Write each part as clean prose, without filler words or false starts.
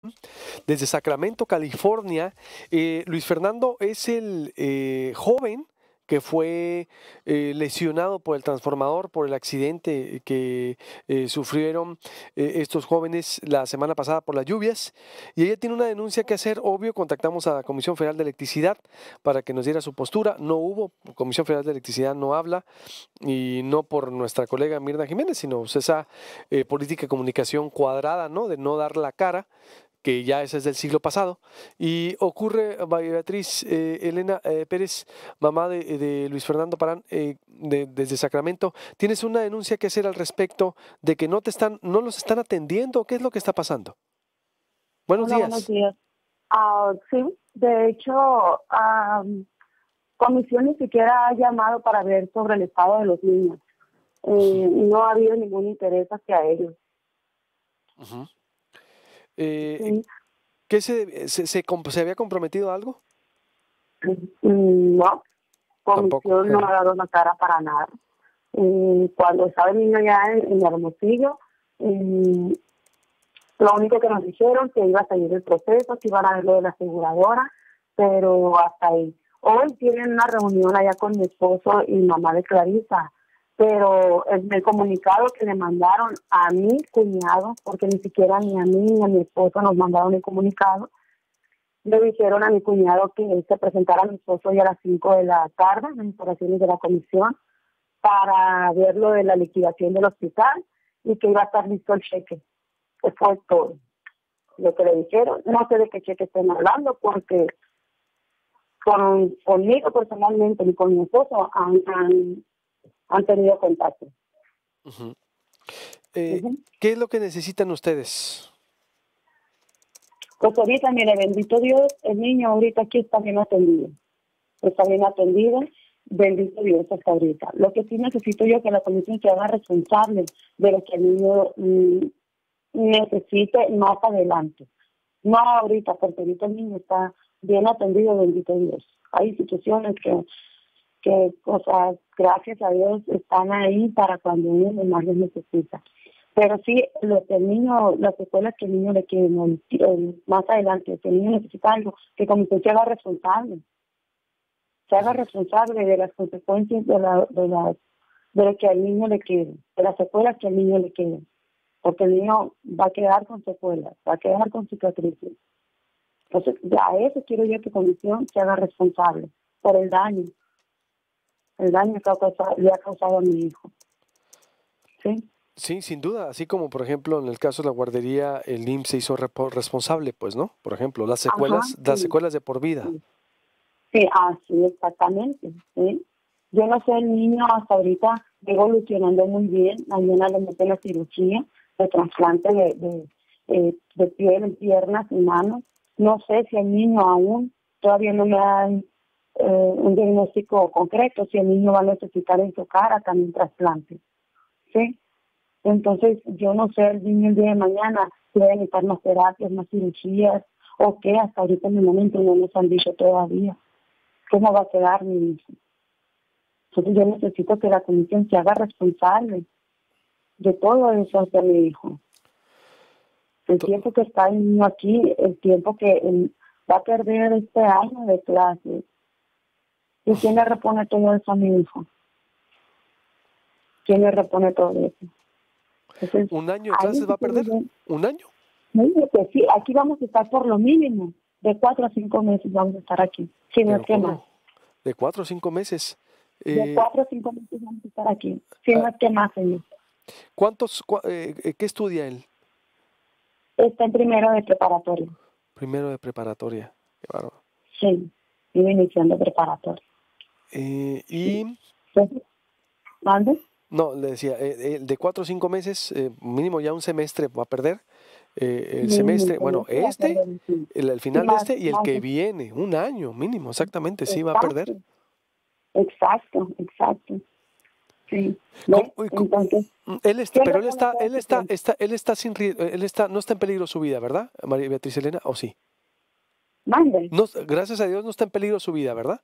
desde Sacramento, California. Luis Fernando es el joven que fue lesionado por el transformador, por el accidente que sufrieron estos jóvenes la semana pasada por las lluvias. Y ella tiene una denuncia que hacer, obvio. Contactamos a la Comisión Federal de Electricidad para que nos diera su postura. No hubo, Comisión Federal de Electricidad no habla, y no por nuestra colega Mirna Jiménez, sino esa política de comunicación cuadrada, ¿no? De no dar la cara, que ya ese es del siglo pasado. Y ocurre, Beatriz Elena Pérez, mamá de Luis Fernando Parán, desde Sacramento, tienes una denuncia que hacer al respecto de que no los están atendiendo. ¿Qué es lo que está pasando? Buenos Hola, días. buenos días. Sí, de hecho, Comisión ni siquiera ha llamado para ver sobre el estado de los niños. No ha habido ningún interés hacia ellos. Uh-huh. Sí. ¿Qué se había comprometido a algo? No, Tampoco. Comisión no ha dado la cara para nada. Cuando estaba el niño ya en Hermosillo, lo único que nos dijeron que iba a salir el proceso, que iban a ver lo de la aseguradora, pero hasta ahí. Hoy tienen una reunión allá con mi esposo y mamá de Clarisa, pero en el comunicado que le mandaron a mi cuñado, porque ni siquiera ni a mí ni a mi esposo nos mandaron el comunicado, le dijeron a mi cuñado que él se presentara a mi esposo hoy a las 5 de la tarde en las instalaciones de la comisión para ver lo de la liquidación del hospital y que iba a estar listo el cheque. Eso fue todo lo que le dijeron. No sé de qué cheque estén hablando, porque conmigo personalmente ni con mi esposo han tenido contacto. Uh-huh. ¿Qué es lo que necesitan ustedes? Pues ahorita, mire, bendito Dios, el niño ahorita aquí está bien atendido. Está bien atendido, bendito Dios hasta ahorita. Lo que sí necesito yo es que la comisión se haga responsable de lo que el niño necesite más adelante. No ahorita, porque ahorita el niño está bien atendido, bendito Dios. Hay instituciones que cosas, gracias a Dios, están ahí para cuando uno más lo necesita. Pero sí, lo que el niño, las secuelas que el niño le quieren más adelante, que el niño necesita algo, que comisión se haga responsable. Se haga responsable de las consecuencias de lo que al niño le quede, de las secuelas que al niño le queden. Porque el niño va a quedar con secuelas, va a quedar con cicatrices. Entonces, a eso quiero yo que comisión se haga responsable por el daño que le ha causado a mi hijo. ¿Sí? Sí, sin duda. Así como, por ejemplo, en el caso de la guardería, el IMSS se hizo responsable, pues, ¿no? Por ejemplo, las secuelas, Ajá, las sí. secuelas de por vida. Sí, así exactamente. ¿Sí? Yo no sé, el niño hasta ahorita va evolucionando muy bien. Mañana le meten la cirugía de trasplante de piel en piernas y manos. No sé si el niño aún, todavía no me dan un diagnóstico concreto, si el niño va a necesitar en su cara también trasplante. ¿Sí? Entonces, yo no sé el niño el día de mañana si va a necesitar más terapias, más cirugías, o qué, hasta ahorita en el momento no nos han dicho todavía cómo va a quedar mi hijo. Entonces, yo necesito que la comisión se haga responsable de todo eso hacia mi hijo. El tiempo que está el niño aquí, el tiempo que él va a perder este año de clases. ¿Y quién le repone todo eso a mi hijo? ¿Quién le repone todo eso? Entonces, ¿Un año de clases va a perder? ¿Un año? Pues sí, aquí vamos a estar por lo mínimo. De 4 a 5 meses vamos a estar aquí. Si no es que más. De 4 a 5 meses. De 4 a 5 meses vamos a estar aquí. Si no es que más, señor. ¿Qué estudia él? Está en primero de preparatoria. Primero de preparatoria. Qué bárbaro. Sí, iba iniciando preparatoria. ¿Y? Sí. ¿Mande? No, le decía, de 4 o 5 meses, mínimo ya un semestre va a perder. El semestre, bueno, el final de este y el que viene, un año mínimo, exactamente, sí va a perder. Exacto. Sí. Entonces, pero él está sin riesgo, no está en peligro su vida, ¿verdad, María Beatriz Elena? ¿O sí? Mande. No, gracias a Dios no está en peligro su vida, ¿verdad?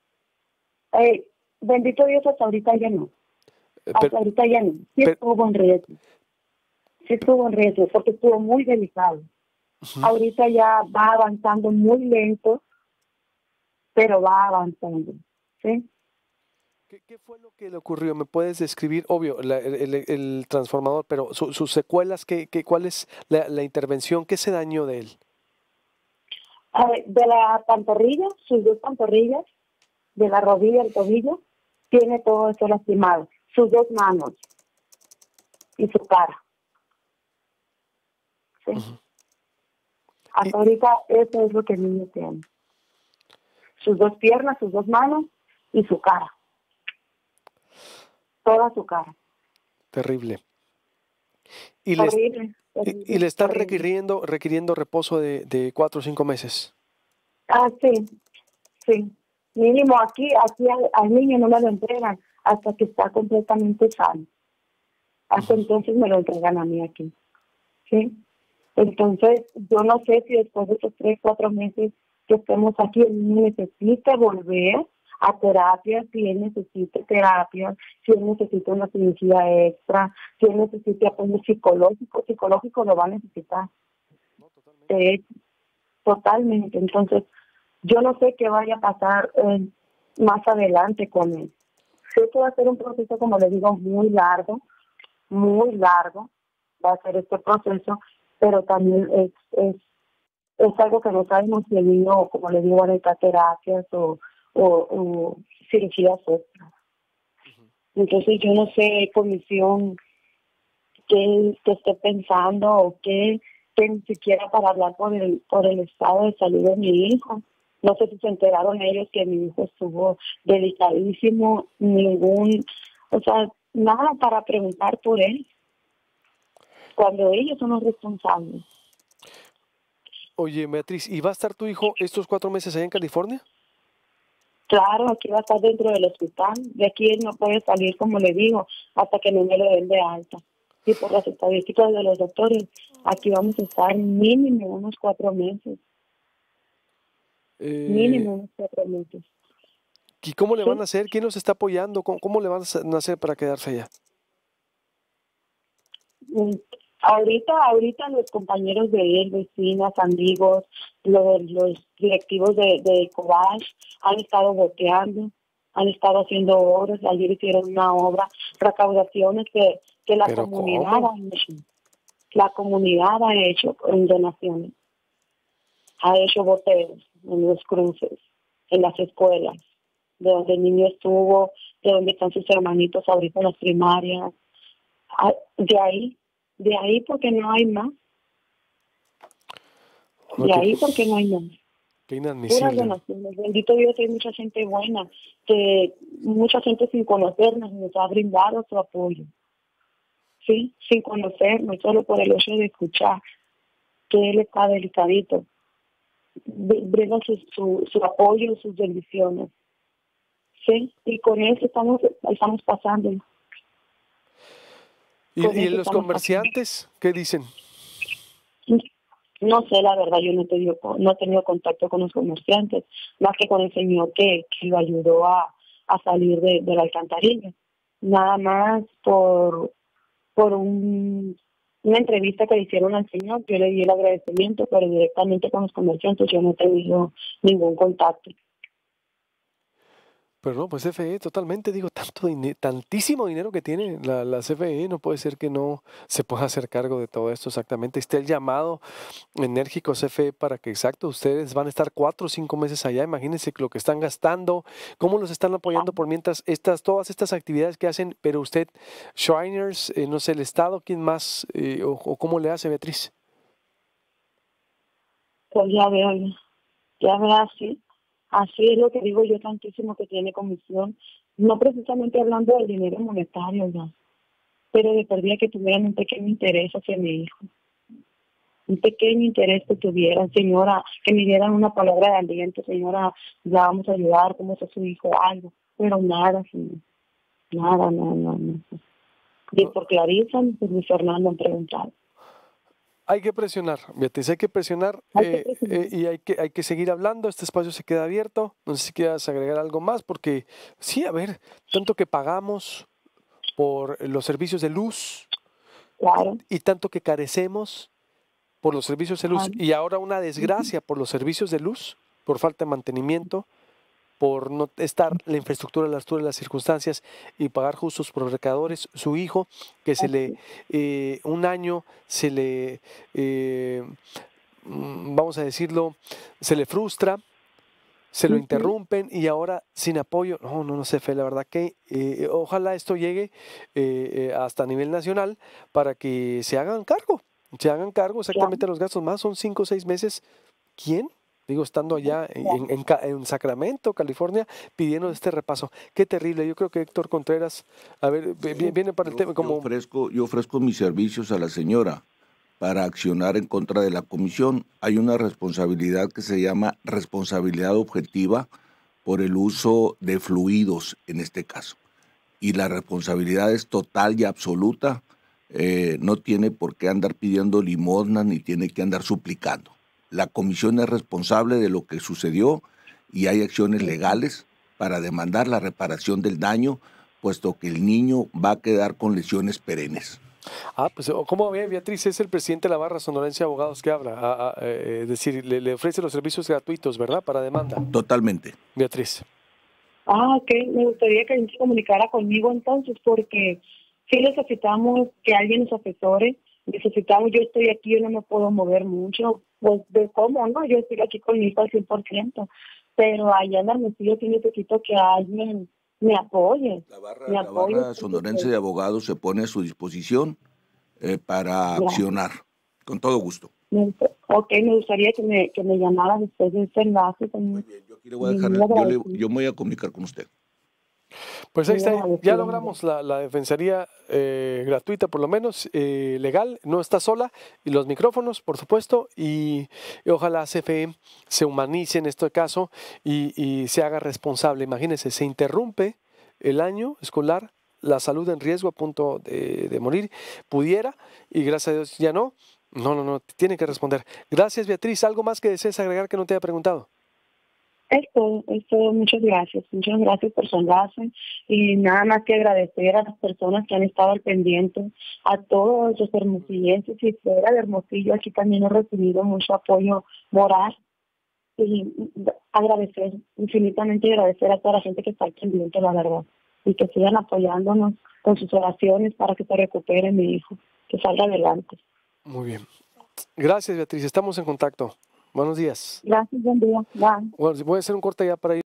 Bendito Dios, hasta ahorita ya no. Ahorita ya no. Sí estuvo en riesgo. Sí estuvo en riesgo porque estuvo muy delicado. Ujú. Ahorita ya va avanzando muy lento, pero va avanzando, ¿sí? ¿Qué fue lo que le ocurrió? ¿Me puedes describir, obvio, el transformador, pero sus secuelas, cuál es la intervención? ¿Qué se dañó de él? A ver, de la pantorrilla, sus dos pantorrillas, de la rodilla al tobillo, tiene todo eso lastimado. Sus dos manos y su cara, ¿sí? Ujú. Y, Hasta ahorita eso es lo que el niño tiene. Sus dos piernas, sus dos manos y su cara. Toda su cara. terrible. Y le, Horrible, y horrible, le están horrible. requiriendo reposo de 4 o 5 meses. Ah, sí, sí. Mínimo aquí al niño no me lo entregan hasta que está completamente sano. Hasta Ujú. entonces me lo entregan a mí aquí, ¿sí? Entonces, yo no sé si después de esos 3, 4 meses que estemos aquí, el niño necesita volver a terapia, si él necesita terapia, si él necesita una cirugía extra, si él necesita apoyo psicológico lo va a necesitar. No, totalmente. De hecho, totalmente. Entonces, yo no sé qué vaya a pasar más adelante con él. Sé que va a ser un proceso, como le digo, muy largo, va a ser este proceso, pero también es algo que no sabemos si el niño, como le digo, ahorita terapias o cirugías extras. Ujú. Entonces yo no sé, comisión, qué esté pensando o que ni siquiera para hablar por el estado de salud de mi hijo. No sé si se enteraron ellos que mi hijo estuvo delicadísimo, o sea, nada para preguntar por él, cuando ellos son los responsables. Oye, Beatriz, ¿y va a estar tu hijo estos 4 meses allá en California? Claro, aquí va a estar dentro del hospital. De aquí él no puede salir, como le digo, hasta que no me lo den de alta. Y por las estadísticas de los doctores, aquí vamos a estar mínimo unos 4 meses. Eh, Mínimo unos 4 meses. ¿Y cómo le van a Sí. hacer? ¿Quién los está apoyando? ¿Cómo le van a hacer para quedarse allá? Mm, ahorita los compañeros de él, vecinas, amigos, los directivos de Cobach han estado boteando, han estado haciendo obras. Ayer hicieron una obra, recaudaciones que la ¿Pero comunidad cómo? ha hecho. La comunidad ha hecho en donaciones, ha hecho boteos en los cruces, en las escuelas, de donde el niño estuvo, de donde están sus hermanitos ahorita en las primarias. Ah, de ahí porque no hay más, No, de ahí porque no hay más. qué Puras inadmisible. donaciones. Bendito Dios, hay mucha gente buena, que mucha gente sin conocernos nos ha brindado su apoyo, ¿sí? Sin conocernos, solo por el hecho de escuchar que él está delicadito. Brindan su apoyo, sus bendiciones, ¿sí? Y con eso estamos pasando, con ¿Y eso los estamos pasando. comerciantes qué dicen? No sé, la verdad, yo no he tenido contacto con los comerciantes, más que con el señor que lo ayudó a salir de la alcantarilla. Nada más por una entrevista que le hicieron al señor, yo le di el agradecimiento, pero directamente con los comerciantes yo no he tenido ningún contacto. Pero no, pues CFE totalmente, digo, tantísimo dinero que tiene la CFE, no puede ser que no se pueda hacer cargo de todo esto exactamente. Esté el llamado enérgico CFE para que, exacto, ustedes van a estar 4 o 5 meses allá, imagínense lo que están gastando, cómo los están apoyando por mientras todas estas actividades que hacen, pero usted, Shriners, no sé, el Estado, ¿quién más? O cómo le hace, Beatriz? Pues ya veo así es lo que digo yo tantísimo que tiene comisión, no precisamente hablando del dinero monetario, ya, pero de perdida que tuvieran un pequeño interés hacia mi hijo, un pequeño interés que tuvieran, señora, que me dieran una palabra de aliento, señora, ya vamos a ayudar, cómo está su hijo, algo, pero nada, señor, nada, no. Y No, por Clarisa, pues Luis Fernando han preguntado. hay que presionar, Beatriz, hay que presionar Hay que presionar. y hay que seguir hablando. Este espacio se queda abierto. No sé si quieras agregar algo más, porque sí, a ver, tanto que pagamos por los servicios de luz Claro, y tanto que carecemos. por los servicios de luz Ay, y ahora una desgracia por los servicios de luz, por falta de mantenimiento, por no estar la infraestructura a la altura de las circunstancias y pagar justos por los recadadores. Su hijo, que se le, así, un año se le, vamos a decirlo, se le frustra, se lo ujú, interrumpen y ahora sin apoyo, no sé, Fe, la verdad que ojalá esto llegue hasta a nivel nacional para que se hagan cargo claro, exactamente los gastos más, son 5 o 6 meses. ¿Quién? Digo, estando allá claro. en Sacramento, California, pidiendo este repaso. Qué terrible. Yo creo que Héctor Contreras, a ver, Sí, viene para el tema como, Yo ofrezco mis servicios a la señora para accionar en contra de la comisión. Hay una responsabilidad que se llama responsabilidad objetiva por el uso de fluidos en este caso. Y la responsabilidad es total y absoluta. No tiene por qué andar pidiendo limosna ni tiene que andar suplicando. La comisión es responsable de lo que sucedió y hay acciones ujú. legales para demandar la reparación del daño, puesto que el niño va a quedar con lesiones perennes. pues, ¿cómo ve, Beatriz? Es el presidente de la Barra Sonorense de Abogados que habla. Es decir, le ofrece los servicios gratuitos, ¿verdad? Para demanda. Totalmente. Beatriz. Ok, me gustaría que alguien se comunicara conmigo entonces, porque sí necesitamos que alguien nos asesore, necesitamos, yo estoy aquí, yo no me puedo mover mucho, pues de cómo, ¿no? Yo estoy aquí con mi hijo al 100%, pero allá en Hermosillo sí necesito que alguien me La apoye barra porque sonorense pues, de abogados se pone a su disposición para ya, accionar, con todo gusto. ok, me gustaría que me llamara después de este enlace, Muy también, bien, yo aquí le voy a dejar, muy agradecido, yo me voy a comunicar con usted. Pues ahí muy está, ya agradecida. logramos la defensoría gratuita, por lo menos legal, no está sola, y los micrófonos, por supuesto, y ojalá CFE se humanice en este caso y se haga responsable. Imagínense, se interrumpe el año escolar, la salud en riesgo a punto de morir, pudiera, y gracias a Dios ya no. No, tiene que responder. Gracias, Beatriz. ¿Algo más que desees agregar que no te haya preguntado? Es todo, muchas gracias por su enlace y nada más que agradecer a las personas que han estado al pendiente, a todos los hermosillenses y fuera de Hermosillo, aquí también he recibido mucho apoyo moral y agradecer, infinitamente agradecer a toda la gente que está al pendiente, la verdad, y que sigan apoyándonos con sus oraciones para que se recupere mi hijo, que salga adelante. Muy bien. Gracias, Beatriz. Estamos en contacto. Buenos días. Gracias, buen día. Bye. Bueno, voy a hacer un corte ya para ir.